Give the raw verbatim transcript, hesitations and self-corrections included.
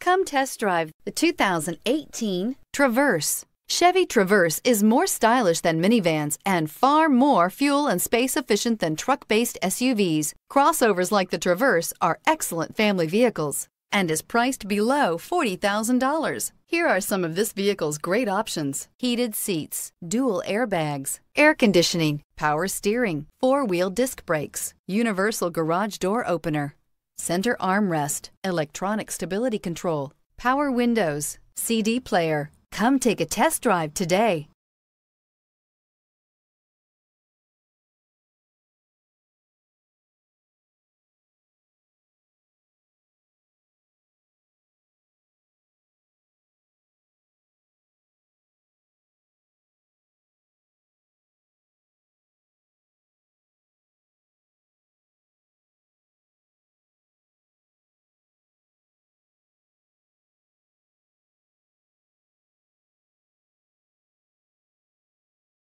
Come test drive the two thousand eighteen Traverse. Chevy Traverse is more stylish than minivans and far more fuel and space efficient than truck-based S U Vs. Crossovers like the Traverse are excellent family vehicles and is priced below forty thousand dollars. Here are some of this vehicle's great options: heated seats, dual airbags, air conditioning, power steering, four-wheel disc brakes, universal garage door opener, center armrest, electronic stability control, power windows, C D player. Come take a test drive today.